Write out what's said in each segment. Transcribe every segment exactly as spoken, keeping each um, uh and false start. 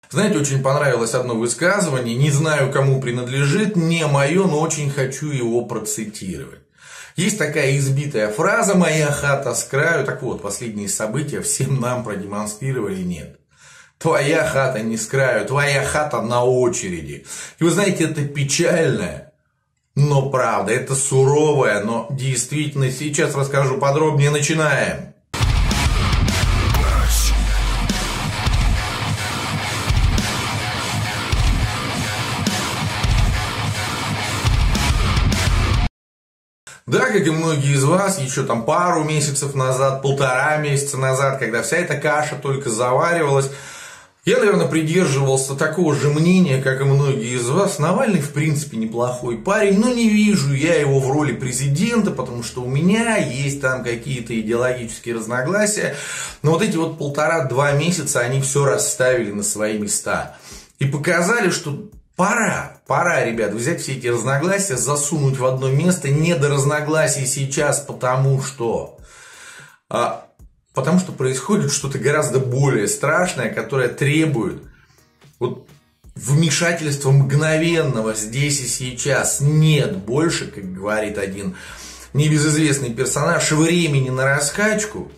Знаете, очень понравилось одно высказывание, не знаю, кому принадлежит, не мое, но очень хочу его процитировать. Есть такая избитая фраза «моя хата с краю». Так вот, последние события всем нам продемонстрировали нет. Твоя хата не с краю, твоя хата на очереди. И вы знаете, это печальная, но правда, это суровая, но действительно. Сейчас расскажу подробнее, начинаем. Да, как и многие из вас, еще там пару месяцев назад, полтора месяца назад, когда вся эта каша только заваривалась, я, наверное, придерживался такого же мнения, как и многие из вас. Навальный, в принципе, неплохой парень, но не вижу я его в роли президента, потому что у меня есть там какие-то идеологические разногласия. Но вот эти вот полтора-два месяца, они все расставили на свои места. И показали, что пора, пора, ребят, взять все эти разногласия, засунуть в одно место. Не до разногласий сейчас, потому что... А, потому что происходит что-то гораздо более страшное, которое требует вот вмешательства мгновенного здесь и сейчас. Нет больше, как говорит один небезызвестный персонаж, времени на раскачку.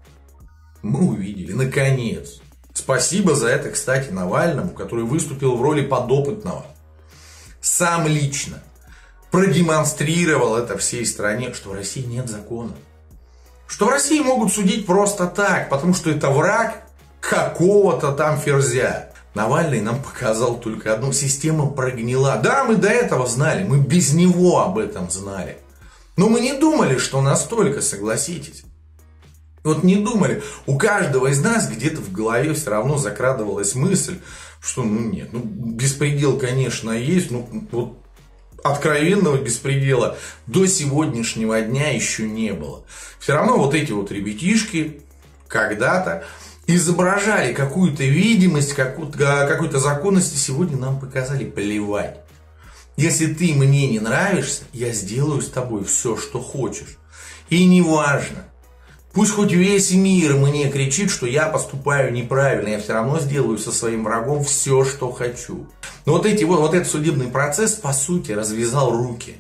Мы увидели, наконец. Спасибо за это, кстати, Навальному, который выступил в роли подопытного. Сам лично продемонстрировал это всей стране, что в России нет закона. Что в России могут судить просто так, потому что это враг какого-то там ферзя. Навальный нам показал только одну: система прогнила. Да, мы до этого знали, мы без него об этом знали. Но мы не думали, что настолько, согласитесь. Вот не думали. У каждого из нас где-то в голове все равно закрадывалась мысль, что ну нет, ну беспредел, конечно, есть, ну вот откровенного беспредела до сегодняшнего дня еще не было. Все равно вот эти вот ребятишки когда-то изображали какую-то видимость, какую-то, какую-то законность, и сегодня нам показали: плевать. Если ты мне не нравишься, я сделаю с тобой все, что хочешь. И неважно. Пусть хоть весь мир мне кричит, что я поступаю неправильно, я все равно сделаю со своим врагом все, что хочу. Но вот, эти, вот, вот этот судебный процесс, по сути, развязал руки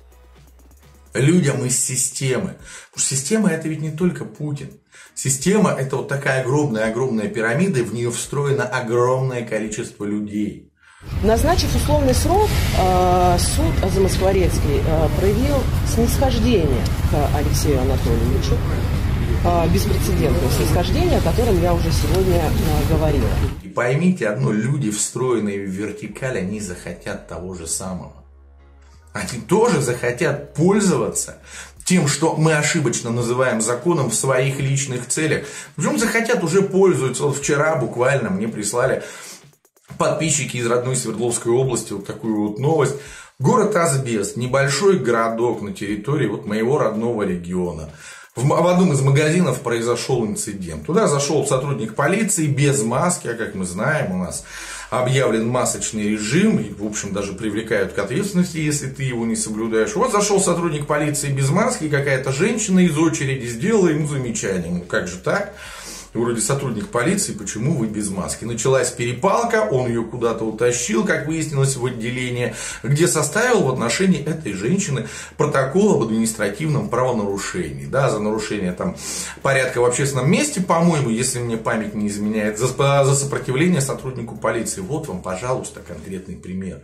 людям из системы. Потому что система — это ведь не только Путин. Система — это вот такая огромная-огромная пирамида, и в нее встроено огромное количество людей. Назначив условный срок, суд Замоскворецкий проявил снисхождение к Алексею Анатольевичу. Беспрецедентное снисхождение, о котором я уже сегодня говорила. И поймите одно: люди, встроенные в вертикаль, они захотят того же самого. Они тоже захотят пользоваться тем, что мы ошибочно называем законом, в своих личных целях. Причем захотят, уже пользуются. Вот вчера буквально мне прислали подписчики из родной Свердловской области вот такую вот новость. Город Асбест, небольшой городок на территории вот моего родного региона. В одном из магазинов произошел инцидент. Туда зашел сотрудник полиции без маски, а как мы знаем, у нас объявлен масочный режим, и, в общем, даже привлекают к ответственности, если ты его не соблюдаешь. Вот зашел сотрудник полиции без маски, и какая-то женщина из очереди сделала ему замечание. Ну, как же так? Вроде сотрудник полиции, почему вы без маски? Началась перепалка, он ее куда-то утащил, как выяснилось, в отделение, где составил в отношении этой женщины протокол об административном правонарушении. Да, за нарушение там порядка в общественном месте, по-моему, если мне память не изменяет, за, за сопротивление сотруднику полиции. Вот вам, пожалуйста, конкретный пример.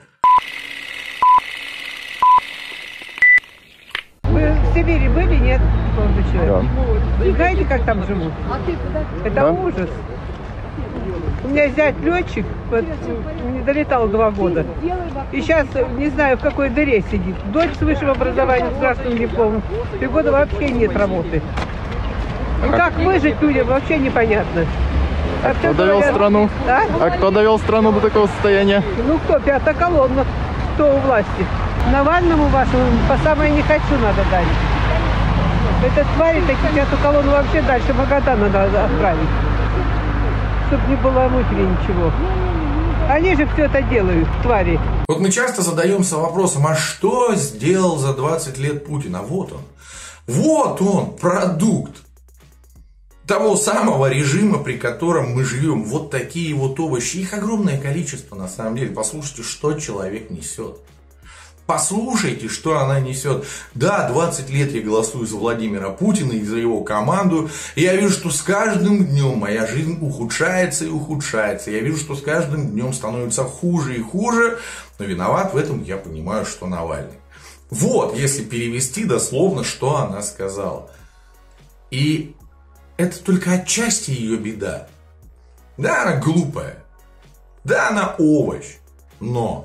Вы в Сибири были, нет? Да. Вы знаете, как там живут? Это да? Ужас. У меня зять летчик, не долетал два года. И сейчас не знаю, в какой дыре сидит. Дочь с высшим образованием, с красным дипломом. Три года вообще нет работы. И как выжить людям, вообще непонятно. А кто довел говорят, страну? А? а кто довел страну до такого состояния? Ну кто, пятая колонна, кто у власти? Навальному вашему по самое не хочу надо дать. Это твари такие, пятую колонну вообще дальше Магадан надо отправить. Чтобы не было мутили ничего. Они же все это делают, твари. Вот мы часто задаемся вопросом: а что сделал за двадцать лет Путин? А вот он. Вот он, продукт того самого режима, при котором мы живем. Вот такие вот овощи. Их огромное количество, на самом деле. Послушайте, что человек несет. Послушайте, что она несет. Да, двадцать лет я голосую за Владимира Путина и за его команду. И я вижу, что с каждым днем моя жизнь ухудшается и ухудшается. Я вижу, что с каждым днем становится хуже и хуже. Но виноват в этом, я понимаю, что Навальный. Вот, если перевести дословно, что она сказала. И это только отчасти ее беда. Да, она глупая. Да, она овощ. Но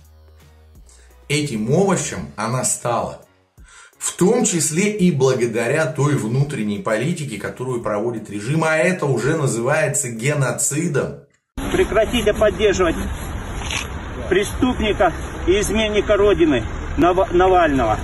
этим овощем она стала. В том числе и благодаря той внутренней политике, которую проводит режим. А это уже называется геноцидом. Прекратите поддерживать преступника и изменника Родины Навального.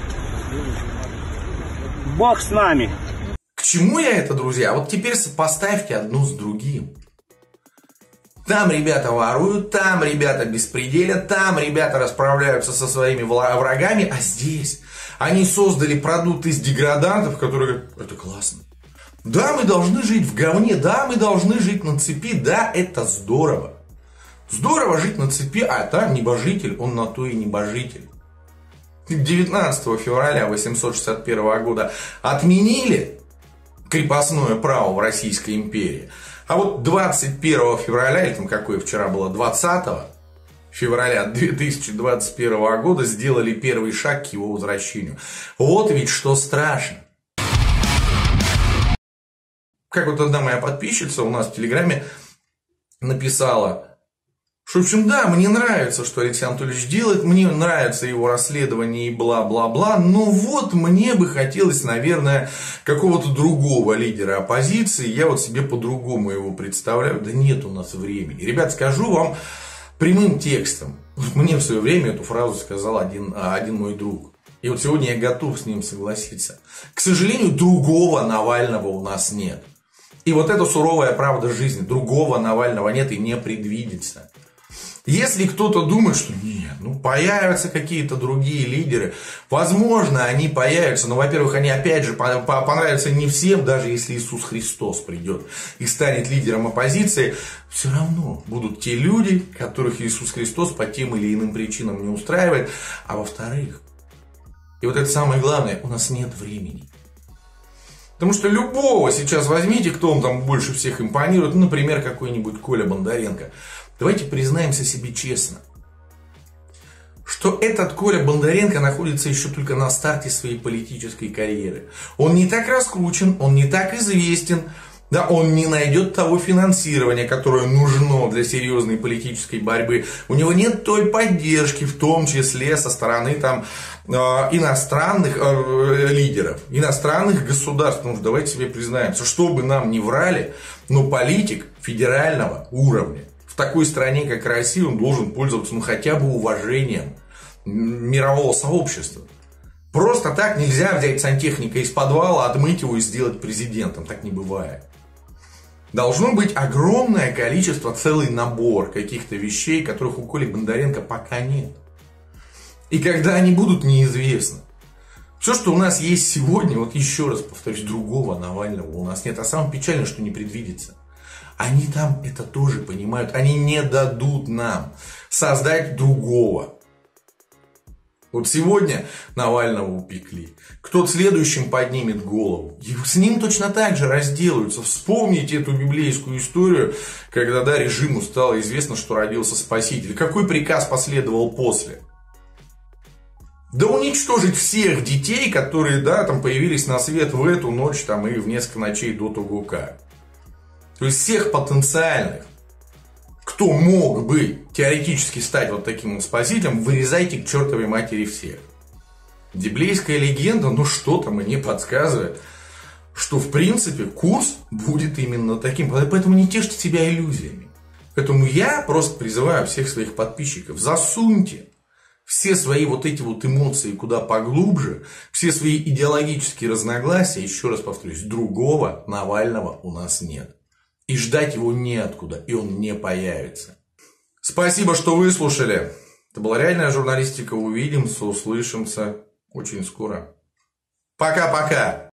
Бог с нами. К чему я это, друзья? Вот теперь сопоставьте одно с другим. Там ребята воруют, там ребята беспределят, там ребята расправляются со своими врагами, а здесь они создали продукт из деградантов, которые говорят, это классно. Да, мы должны жить в говне, да, мы должны жить на цепи, да, это здорово. Здорово жить на цепи, а там небожитель, он на то и небожитель. девятнадцатого февраля восемьсот шестьдесят первого года отменили крепостное право в Российской империи. А вот двадцать первого февраля, или там какое вчера было, двадцатого февраля две тысячи двадцать первого года сделали первый шаг к его возвращению. Вот ведь что страшно. Как вот одна моя подписчица у нас в Телеграме написала, что, в общем, да, мне нравится, что Алексей Анатольевич делает, мне нравится его расследование и бла-бла-бла, но вот мне бы хотелось, наверное, какого-то другого лидера оппозиции, я вот себе по-другому его представляю, да нет у нас времени. Ребят, скажу вам прямым текстом, мне в свое время эту фразу сказал один, один мой друг, и вот сегодня я готов с ним согласиться. К сожалению, другого Навального у нас нет. И вот это суровая правда жизни, другого Навального нет и не предвидится. Если кто-то думает, что нет, ну появятся какие-то другие лидеры, возможно, они появятся, но, во-первых, они опять же понравятся не всем, даже если Иисус Христос придет и станет лидером оппозиции, все равно будут те люди, которых Иисус Христос по тем или иным причинам не устраивает, а во-вторых, и вот это самое главное, у нас нет времени. Потому что любого сейчас возьмите, кто он там больше всех импонирует, ну, например, какой-нибудь Коля Бондаренко. Давайте признаемся себе честно, что этот Коля Бондаренко находится еще только на старте своей политической карьеры. Он не так раскручен, он не так известен, да, он не найдет того финансирования, которое нужно для серьезной политической борьбы. У него нет той поддержки, в том числе со стороны там, э, иностранных э, лидеров, иностранных государств. Ну, давайте себе признаемся, что бы нам ни врали, но политик федерального уровня в такой стране, как Россия, он должен пользоваться ну, хотя бы уважением мирового сообщества. Просто так нельзя взять сантехника из подвала, отмыть его и сделать президентом. Так не бывает. Должно быть огромное количество, целый набор каких-то вещей, которых у Коли Бондаренко пока нет. И когда они будут, неизвестно. Все, что у нас есть сегодня, вот еще раз повторюсь, другого Навального у нас нет. А самое печальное, что не предвидится. Они там это тоже понимают. Они не дадут нам создать другого. Вот сегодня Навального упекли. Кто-то следующим поднимет голову. И с ним точно так же разделаются. Вспомните эту библейскую историю, когда да, режиму стало известно, что родился Спаситель. Какой приказ последовал после? Да уничтожить всех детей, которые да, там появились на свет в эту ночь там, и в несколько ночей до того как. То есть всех потенциальных, кто мог бы теоретически стать вот таким вот спасителем, вырезайте к чертовой матери всех. Библейская легенда, ну что-то мне подсказывает, что в принципе курс будет именно таким. Поэтому не тешьте себя иллюзиями. Поэтому я просто призываю всех своих подписчиков, засуньте все свои вот эти вот эмоции куда поглубже, все свои идеологические разногласия, еще раз повторюсь, другого Навального у нас нет. И ждать его неоткуда, и он не появится. Спасибо, что выслушали. Это была реальная журналистика. Увидимся, услышимся очень скоро. Пока-пока.